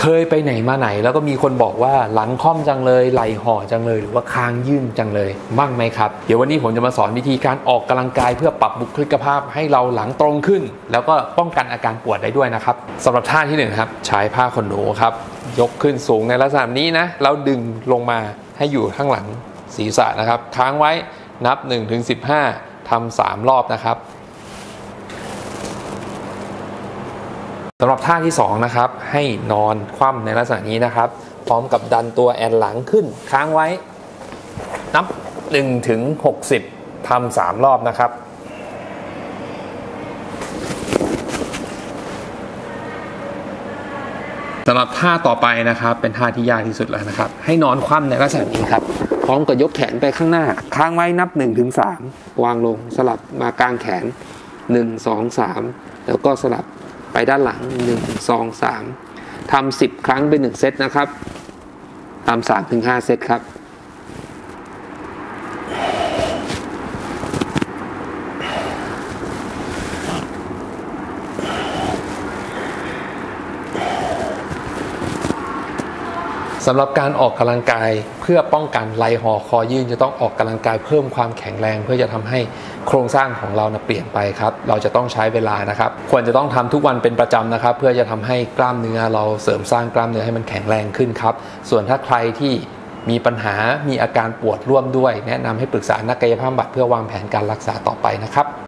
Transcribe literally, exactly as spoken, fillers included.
เคยไปไหนมาไหนแล้วก็มีคนบอกว่าหลังค่อมจังเลยไหล่ห่อจังเลยหรือว่าคางยื่นจังเลยบ้างไหมครับเดี๋ยววันนี้ผมจะมาสอนวิธีการออกกำลังกายเพื่อปรับบุคลิกภาพให้เราหลังตรงขึ้นแล้วก็ป้องกันอาการปวดได้ด้วยนะครับสำหรับท่าที่หนึ่งครับใช้ผ้าขนหนูครับยกขึ้นสูงในลักษณะนี้นะแล้วดึงลงมาให้อยู่ข้างหลังศีรษะนะครับค้างไว้นับ หนึ่งถึงสิบห้า ทำสามรอบนะครับสำหรับท่าที่สองนะครับให้นอนคว่ำในลักษณะนี้นะครับพร้อมกับดันตัวแอนหลังขึ้นค้างไว้นับ หนึ่งถึงหกสิบ ทำสามรอบนะครับสำหรับท่าต่อไปนะครับเป็นท่าที่ยากที่สุดแล้วนะครับให้นอนคว่ำในลักษณะนี้ครับพร้อมกับยกแขนไปข้างหน้าค้างไว้นับ หนึ่งถึงสาม วางลงสลับมากลางแขนหนึ่ง สอง สามแล้วก็สลับไปด้านหลังหนึ่ง สอง สามทำสิบครั้งเป็นหนึ่งเซตนะครับทำ สามถึงห้า เซตครับสำหรับการออกกำลังกายเพื่อป้องกันไหล่ห่อคอยื่นจะต้องออกกำลังกายเพิ่มความแข็งแรงเพื่อจะทำให้โครงสร้างของเรานะเปลี่ยนไปครับเราจะต้องใช้เวลานะครับควรจะต้องทำทุกวันเป็นประจำนะครับเพื่อจะทำให้กล้ามเนื้อเราเสริมสร้างกล้ามเนื้อให้มันแข็งแรงขึ้นครับส่วนถ้าใครที่มีปัญหามีอาการปวดร่วมด้วยแนะนำให้ปรึกษานักกายภาพบำบัดเพื่อวางแผนการรักษาต่อไปนะครับ